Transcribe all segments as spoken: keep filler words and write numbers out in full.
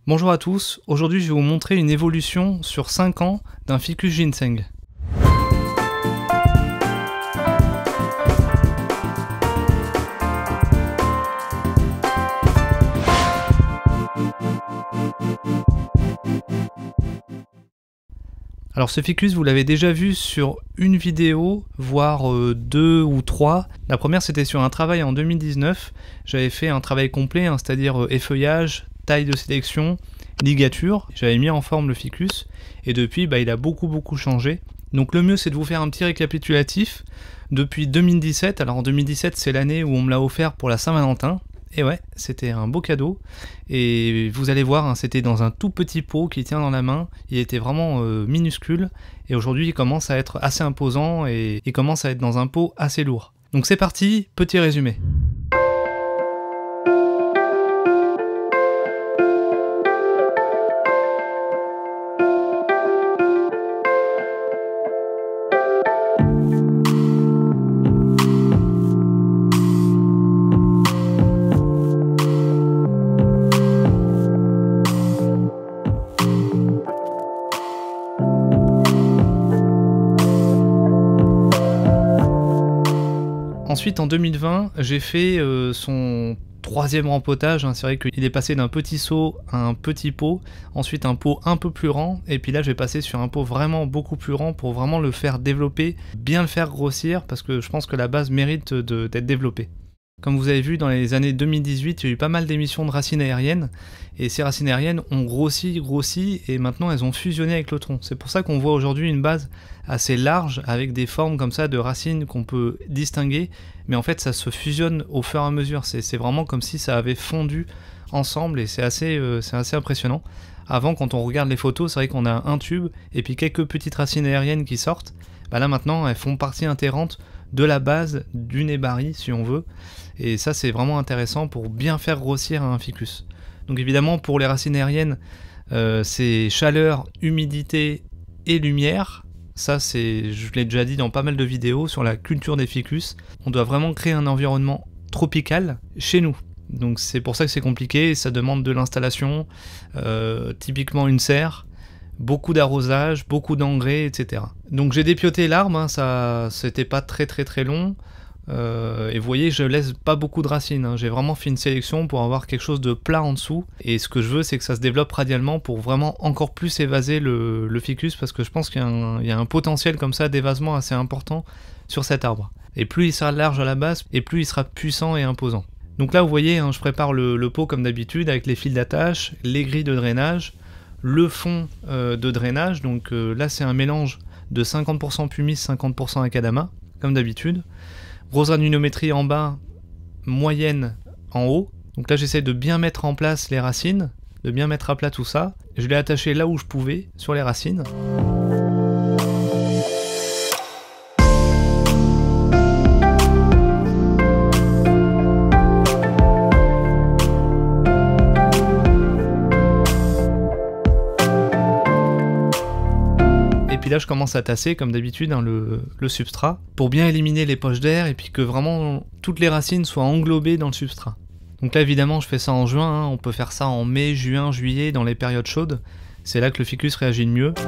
Bonjour à tous, aujourd'hui je vais vous montrer une évolution sur cinq ans d'un ficus ginseng. Alors ce ficus vous l'avez déjà vu sur une vidéo, voire euh, deux ou trois. La première c'était sur un travail en deux mille dix-neuf, j'avais fait un travail complet, hein, c'est-à-dire euh, effeuillage, taille de sélection, ligature, j'avais mis en forme le ficus, et depuis bah, il a beaucoup beaucoup changé. Donc le mieux c'est de vous faire un petit récapitulatif depuis deux mille dix-sept, alors en deux mille dix-sept c'est l'année où on me l'a offert pour la Saint-Valentin, et ouais, c'était un beau cadeau, et vous allez voir, hein, c'était dans un tout petit pot qui tient dans la main, il était vraiment euh, minuscule, et aujourd'hui il commence à être assez imposant, et il commence à être dans un pot assez lourd. Donc c'est parti, petit résumé. Ensuite, en deux mille vingt, j'ai fait euh, son troisième rempotage. Hein. C'est vrai qu'il est passé d'un petit seau à un petit pot, ensuite un pot un peu plus rang, et puis là, je vais passer sur un pot vraiment beaucoup plus rang pour vraiment le faire développer, bien le faire grossir, parce que je pense que la base mérite d'être développée. Comme vous avez vu, dans les années deux mille dix-huit, il y a eu pas mal d'émissions de racines aériennes, et ces racines aériennes ont grossi, grossi, et maintenant elles ont fusionné avec le tronc. C'est pour ça qu'on voit aujourd'hui une base assez large, avec des formes comme ça de racines qu'on peut distinguer, mais en fait ça se fusionne au fur et à mesure, c'est vraiment comme si ça avait fondu ensemble, et c'est assez, euh, c'est assez impressionnant. Avant, quand on regarde les photos, c'est vrai qu'on a un tube, et puis quelques petites racines aériennes qui sortent. Bah là maintenant, elles font partie intégrante de la base du nébari, si on veut, et ça c'est vraiment intéressant pour bien faire grossir un ficus. Donc évidemment pour les racines aériennes, euh, c'est chaleur, humidité et lumière. Ça c'est, je l'ai déjà dit dans pas mal de vidéos sur la culture des ficus, on doit vraiment créer un environnement tropical chez nous. Donc c'est pour ça que c'est compliqué, ça demande de l'installation, euh, typiquement une serre, beaucoup d'arrosage, beaucoup d'engrais, et cetera. Donc j'ai dépioté l'arbre, hein, ça c'était pas très très très long, euh, et vous voyez je laisse pas beaucoup de racines, hein. J'ai vraiment fait une sélection pour avoir quelque chose de plat en dessous, et ce que je veux c'est que ça se développe radialement pour vraiment encore plus évaser le, le ficus, parce que je pense qu'il y, y a un potentiel comme ça d'évasement assez important sur cet arbre. Et plus il sera large à la base, et plus il sera puissant et imposant. Donc là vous voyez, hein, je prépare le, le pot comme d'habitude avec les fils d'attache, les grilles de drainage, le fond euh, de drainage, donc euh, là c'est un mélange de cinquante pour cent pumice, cinquante pour cent macadamia, comme d'habitude. Grosse granulométrie en bas, moyenne en haut. Donc là j'essaie de bien mettre en place les racines, de bien mettre à plat tout ça. Je l'ai attaché là où je pouvais, sur les racines. Et puis là je commence à tasser comme d'habitude, hein, le, le substrat pour bien éliminer les poches d'air et puis que vraiment toutes les racines soient englobées dans le substrat. Donc là évidemment je fais ça en juin, hein, on peut faire ça en mai, juin, juillet, dans les périodes chaudes, c'est là que le ficus réagit le mieux.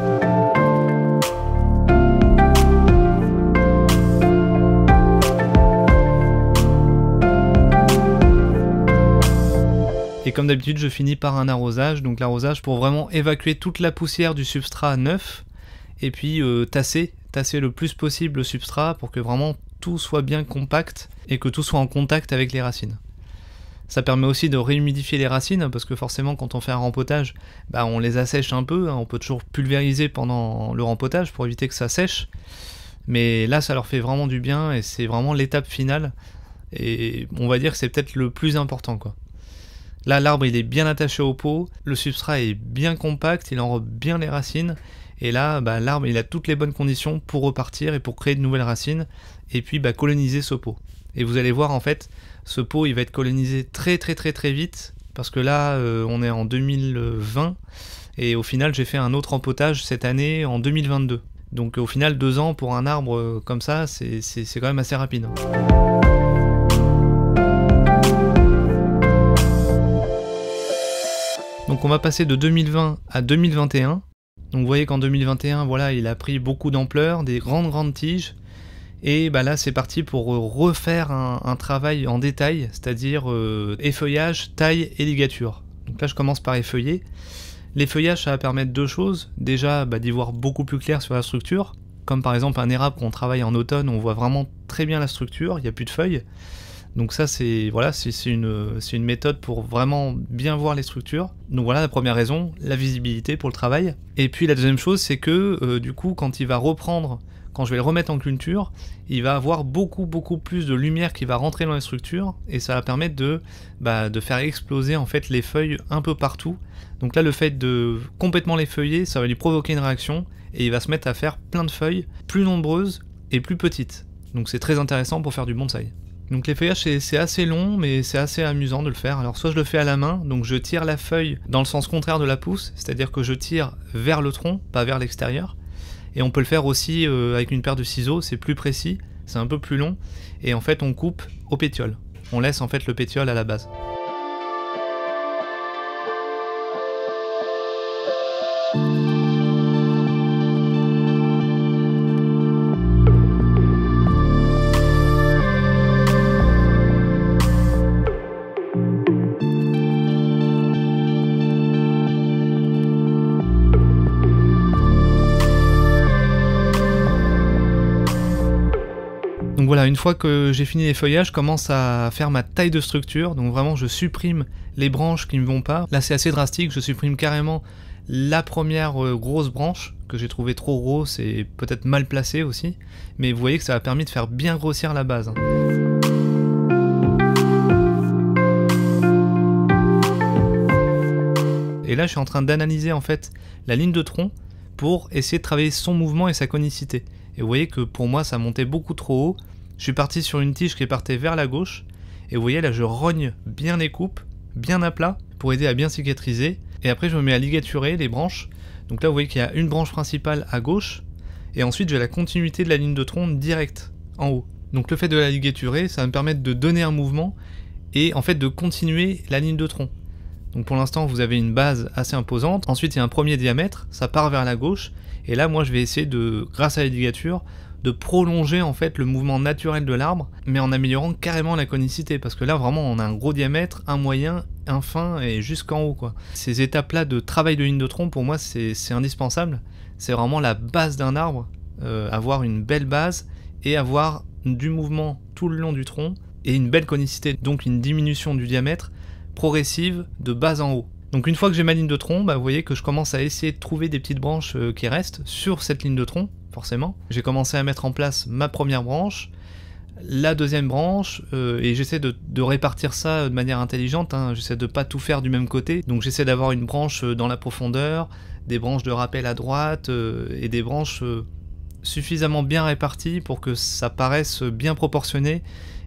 Et comme d'habitude je finis par un arrosage, donc l'arrosage pour vraiment évacuer toute la poussière du substrat neuf, et puis euh, tasser, tasser le plus possible le substrat pour que vraiment tout soit bien compact et que tout soit en contact avec les racines. Ça permet aussi de réhumidifier les racines, parce que forcément quand on fait un rempotage, bah, on les assèche un peu, hein, on peut toujours pulvériser pendant le rempotage pour éviter que ça sèche, mais là ça leur fait vraiment du bien et c'est vraiment l'étape finale, et on va dire que c'est peut-être le plus important, quoi. Là l'arbre il est bien attaché au pot, le substrat est bien compact, il enrobe bien les racines, et là bah, l'arbre il a toutes les bonnes conditions pour repartir et pour créer de nouvelles racines, et puis bah, coloniser ce pot. Et vous allez voir en fait, ce pot il va être colonisé très très très très vite, parce que là euh, on est en deux mille vingt, et au final j'ai fait un autre rempotage cette année en deux mille vingt-deux. Donc au final deux ans pour un arbre euh, comme ça, c'est quand même assez rapide. Donc Donc on va passer de deux mille vingt à deux mille vingt et un. Donc vous voyez qu'en deux mille vingt et un, voilà, il a pris beaucoup d'ampleur, des grandes grandes tiges. Et bah là c'est parti pour refaire un, un travail en détail, c'est-à-dire euh, effeuillage, taille et ligature. Donc là je commence par effeuiller. L'effeuillage ça va permettre deux choses. Déjà bah, d'y voir beaucoup plus clair sur la structure. Comme par exemple un érable qu'on travaille en automne, on voit vraiment très bien la structure, il n'y a plus de feuilles. Donc ça c'est voilà, c'est une, une méthode pour vraiment bien voir les structures. Donc voilà la première raison, la visibilité pour le travail. Et puis la deuxième chose c'est que euh, du coup quand il va reprendre, quand je vais le remettre en culture, il va avoir beaucoup beaucoup plus de lumière qui va rentrer dans les structures et ça va permettre de, bah, de faire exploser en fait les feuilles un peu partout. Donc là le fait de complètement les feuiller, ça va lui provoquer une réaction et il va se mettre à faire plein de feuilles plus nombreuses et plus petites. Donc c'est très intéressant pour faire du bonsaï. Donc l'effeuillage c'est assez long mais c'est assez amusant de le faire. Alors soit je le fais à la main, donc je tire la feuille dans le sens contraire de la pousse, c'est-à-dire que je tire vers le tronc, pas vers l'extérieur. Et on peut le faire aussi euh, avec une paire de ciseaux, c'est plus précis, c'est un peu plus long, et en fait on coupe au pétiole. On laisse en fait le pétiole à la base. Donc voilà, une fois que j'ai fini les feuillages, je commence à faire ma taille de structure, donc vraiment je supprime les branches qui ne me vont pas. Là c'est assez drastique, je supprime carrément la première euh, grosse branche, que j'ai trouvé trop grosse et peut-être mal placée aussi, mais vous voyez que ça a permis de faire bien grossir la base. Et là je suis en train d'analyser en fait la ligne de tronc pour essayer de travailler son mouvement et sa conicité. Et vous voyez que pour moi ça montait beaucoup trop haut. Je suis parti sur une tige qui partait vers la gauche. Et vous voyez là je rogne bien les coupes, bien à plat, pour aider à bien cicatriser. Et après je me mets à ligaturer les branches. Donc là vous voyez qu'il y a une branche principale à gauche. Et ensuite j'ai la continuité de la ligne de tronc directe en haut. Donc le fait de la ligaturer, ça va me permettre de donner un mouvement et en fait de continuer la ligne de tronc. Donc pour l'instant vous avez une base assez imposante. Ensuite il y a un premier diamètre, ça part vers la gauche. Et là moi je vais essayer de, grâce à la ligature, de prolonger en fait le mouvement naturel de l'arbre, mais en améliorant carrément la conicité, parce que là vraiment on a un gros diamètre, un moyen, un fin et jusqu'en haut quoi. Ces étapes là de travail de ligne de tronc pour moi c'est indispensable, c'est vraiment la base d'un arbre, euh, avoir une belle base et avoir du mouvement tout le long du tronc et une belle conicité, donc une diminution du diamètre progressive de bas en haut. Donc une fois que j'ai ma ligne de tronc, bah, vous voyez que je commence à essayer de trouver des petites branches euh, qui restent sur cette ligne de tronc, forcément. J'ai commencé à mettre en place ma première branche, la deuxième branche, euh, et j'essaie de, de répartir ça de manière intelligente, hein. J'essaie de pas tout faire du même côté, donc j'essaie d'avoir une branche dans la profondeur, des branches de rappel à droite, euh, et des branches euh, suffisamment bien réparties pour que ça paraisse bien proportionné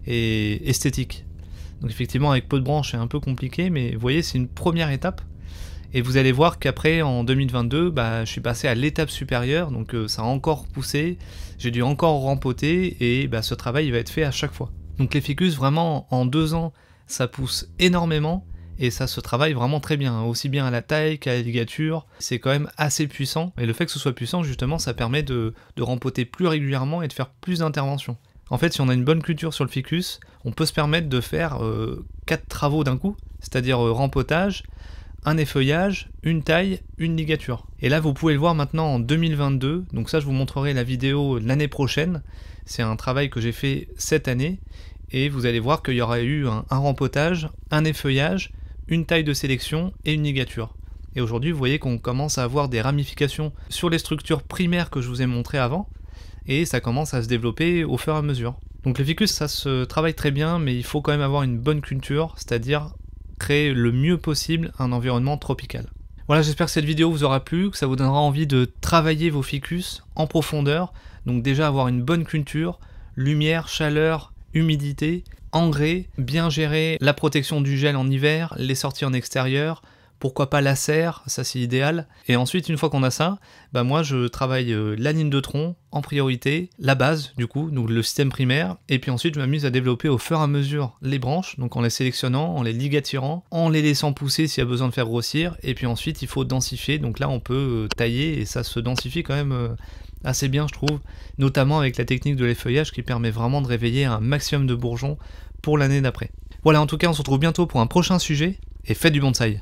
et esthétique. Donc effectivement avec peu de branches c'est un peu compliqué, mais vous voyez c'est une première étape. Et vous allez voir qu'après en deux mille vingt-deux, bah, je suis passé à l'étape supérieure, donc euh, ça a encore poussé, j'ai dû encore rempoter, et bah, ce travail il va être fait à chaque fois. Donc les ficus vraiment en deux ans ça pousse énormément, et ça se travaille vraiment très bien, hein, aussi bien à la taille qu'à la ligature, c'est quand même assez puissant, et le fait que ce soit puissant justement ça permet de, de rempoter plus régulièrement et de faire plus d'interventions. En fait, si on a une bonne culture sur le ficus, on peut se permettre de faire euh, quatre travaux d'un coup, c'est-à-dire euh, rempotage, un effeuillage, une taille, une ligature. Et là, vous pouvez le voir maintenant en deux mille vingt-deux, donc ça je vous montrerai la vidéo l'année prochaine, c'est un travail que j'ai fait cette année, et vous allez voir qu'il y aura eu un, un rempotage, un effeuillage, une taille de sélection et une ligature. Et aujourd'hui, vous voyez qu'on commence à avoir des ramifications sur les structures primaires que je vous ai montrées avant, et ça commence à se développer au fur et à mesure. Donc le ficus ça se travaille très bien, mais il faut quand même avoir une bonne culture, c'est-à-dire créer le mieux possible un environnement tropical. Voilà, j'espère que cette vidéo vous aura plu, que ça vous donnera envie de travailler vos ficus en profondeur, donc déjà avoir une bonne culture, lumière, chaleur, humidité, engrais, bien gérer la protection du gel en hiver, les sorties en extérieur, pourquoi pas la serre, ça c'est idéal. Et ensuite, une fois qu'on a ça, bah moi je travaille euh, la ligne de tronc en priorité, la base du coup, donc le système primaire, et puis ensuite je m'amuse à développer au fur et à mesure les branches, donc en les sélectionnant, en les ligaturant, en les laissant pousser s'il y a besoin de faire grossir, et puis ensuite il faut densifier, donc là on peut euh, tailler, et ça se densifie quand même euh, assez bien je trouve, notamment avec la technique de l'effeuillage qui permet vraiment de réveiller un maximum de bourgeons pour l'année d'après. Voilà, en tout cas on se retrouve bientôt pour un prochain sujet, et faites du bonsaï.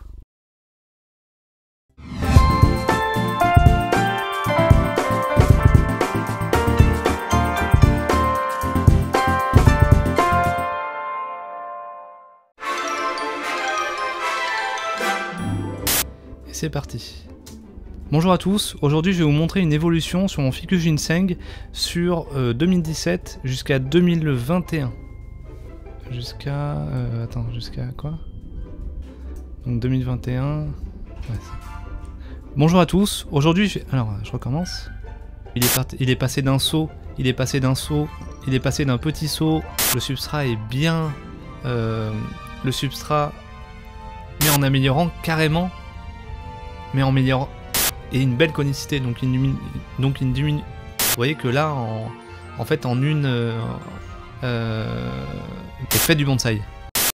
Et c'est parti. Bonjour à tous, aujourd'hui je vais vous montrer une évolution sur mon ficus ginseng sur euh, deux mille dix-sept jusqu'à deux mille vingt et un. Jusqu'à... Euh, attends, jusqu'à quoi? Donc deux mille vingt et un... Ouais, bonjour à tous, aujourd'hui je... Alors, je recommence. Il est, part... il est passé d'un seau, il est passé d'un seau, il est passé d'un petit seau, le substrat est bien... Euh, le substrat... Mais en améliorant carrément... Mais en améliorant... Et une belle conicité, donc une, donc une diminue. Vous voyez que là, en, en fait, en une... Euh, euh, faites du bonsaï.